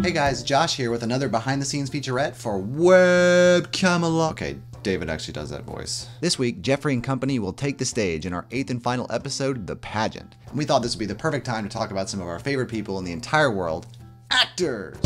Hey guys, Josh here with another behind the scenes featurette for WebCamelot. Okay, David actually does that voice. This week, Jeffrey and company will take the stage in our 8th and final episode, The Pageant. And we thought this would be the perfect time to talk about some of our favorite people in the entire world, actors!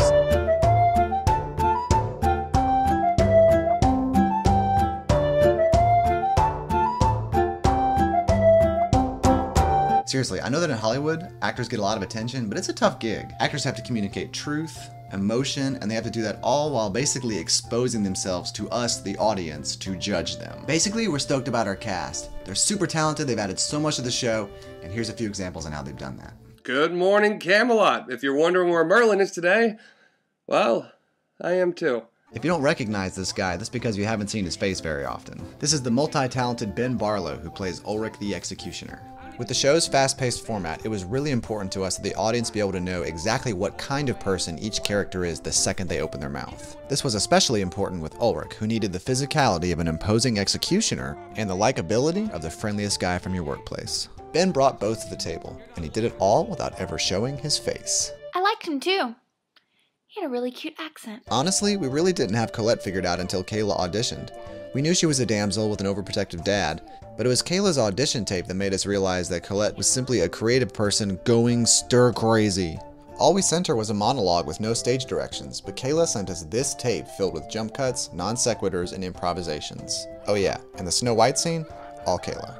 Seriously, I know that in Hollywood, actors get a lot of attention, but it's a tough gig. Actors have to communicate truth, emotion, and they have to do that all while basically exposing themselves to us, the audience, to judge them. Basically, we're stoked about our cast. They're super talented, they've added so much to the show, and here's a few examples on how they've done that. Good morning, Camelot. If you're wondering where Merlin is today, well, I am too. If you don't recognize this guy, that's because you haven't seen his face very often. This is the multi-talented Ben Barlow who plays Ulrich the Executioner. With the show's fast-paced format, it was really important to us that the audience be able to know exactly what kind of person each character is the second they open their mouth. This was especially important with Ulrich, who needed the physicality of an imposing executioner and the likability of the friendliest guy from your workplace. Ben brought both to the table, and he did it all without ever showing his face. I liked him too. He had a really cute accent. Honestly, we really didn't have Colette figured out until Kayla auditioned. We knew she was a damsel with an overprotective dad, but it was Kayla's audition tape that made us realize that Colette was simply a creative person going stir-crazy. All we sent her was a monologue with no stage directions, but Kayla sent us this tape filled with jump cuts, non sequiturs, and improvisations. Oh yeah, and the Snow White scene? All Kayla.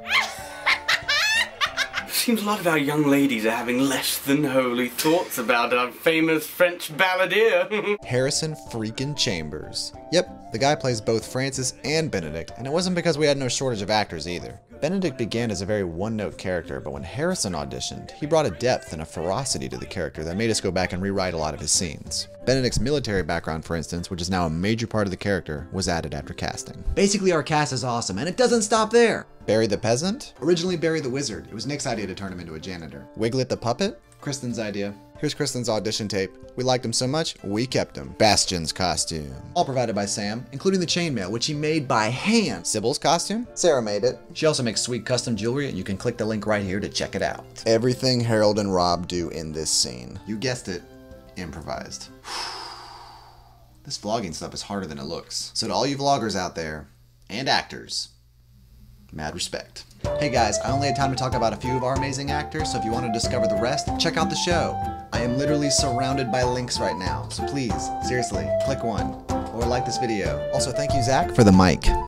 Seems a lot of our young ladies are having less than holy thoughts about our famous French balladeer. Harrison freaking Chambers. Yep, the guy plays both Francis and Benedict, and it wasn't because we had no shortage of actors either. Benedict began as a very one-note character, but when Harrison auditioned, he brought a depth and a ferocity to the character that made us go back and rewrite a lot of his scenes. Benedict's military background, for instance, which is now a major part of the character, was added after casting. Basically, our cast is awesome, and it doesn't stop there! Barry the Peasant? Originally Barry the Wizard. It was Nick's idea to turn him into a janitor. Wiglet the Puppet? Kristen's idea. Here's Kristen's audition tape. We liked him so much, we kept him. Bastion's costume. All provided by Sam, including the chainmail, which he made by hand. Sybil's costume? Sarah made it. She also makes sweet custom jewelry, and you can click the link right here to check it out. Everything Harold and Rob do in this scene. You guessed it, improvised. This vlogging stuff is harder than it looks. So to all you vloggers out there, and actors, mad respect. Hey guys, I only had time to talk about a few of our amazing actors, so if you want to discover the rest, check out the show. I am literally surrounded by links right now, so please, seriously, click one, or like this video. Also, thank you, Zach, for the mic.